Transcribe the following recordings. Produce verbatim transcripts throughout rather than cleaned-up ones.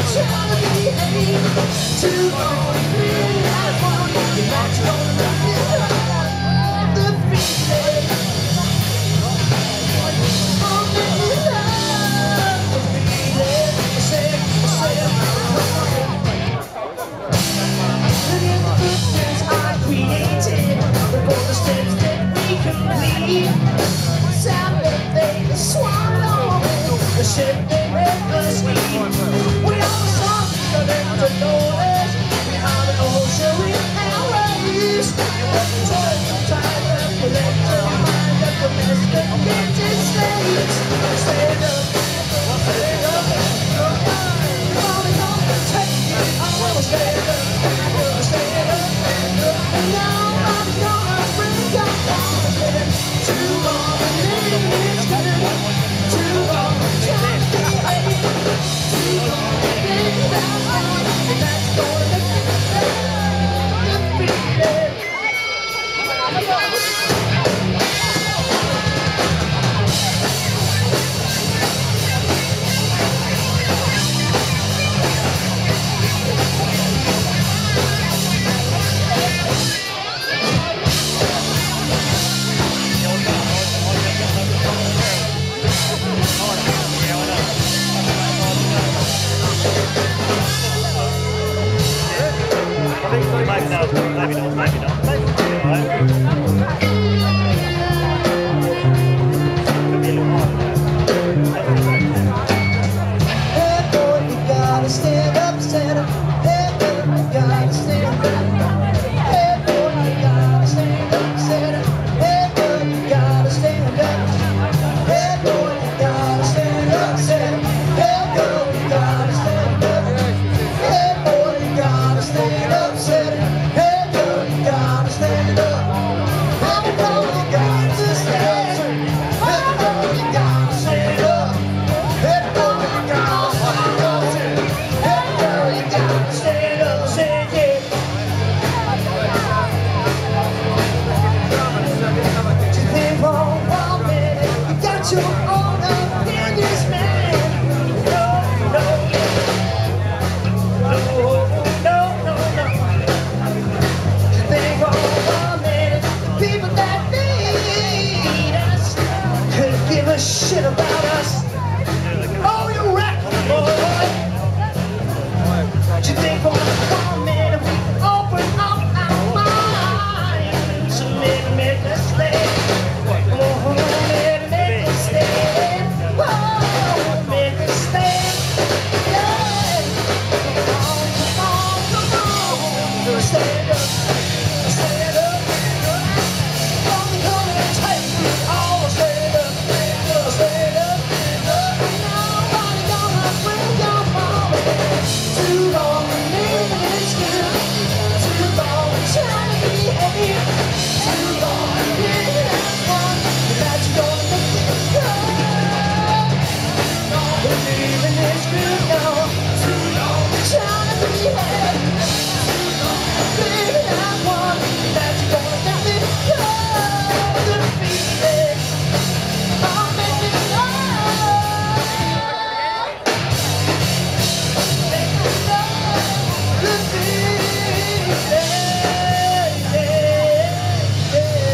The ship they recklessly. We all saw the to notice. Behind the ocean we arrows. Time that we let your mind up the United States. Stand up, stand up. Falling on the take it all. Stand up, stand up. And nobody's gonna bring your heart. Too long it's good. Too long. Maybe not, maybe not, maybe not. Maybe not. Right. Could be a little more. Hey boy, you gotta stand up, stand up. Hey boy, you gotta stand up. Hey boy, you gotta stand up, stand up. Hey boy, you gotta stand up. Hey boy, you gotta stand up, stand up. Hey girl, you gotta stand up. Hey boy, you gotta stand up, stand up. Your own opinions, man. No, no, no, no, no, no. You think for one minute, people that need us could give a shit about us. Oh, you're right, boy. You think for one minute we can open up our minds to make, make us slave. Oh, stand up, stand up. I'm gonna take it all. Stand up, stand up. Nobody gonna bring your mama. Too long living in school. Too long trying to behave. Too long living as one. That you're gonna make it good. Living in school now. Too long trying to behave. Baby, I want that you're gonna let me go. The feeling, I'll make it love. Make it love. The feeling, yeah, yeah.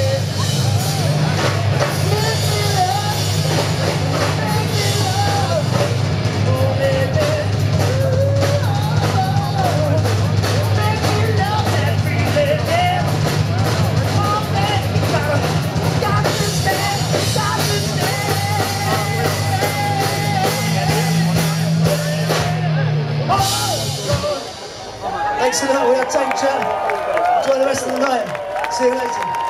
Make me love. Make me love. Oh, baby. Thanks a lot, we are Tank Chat. Enjoy the rest of the night. See you later.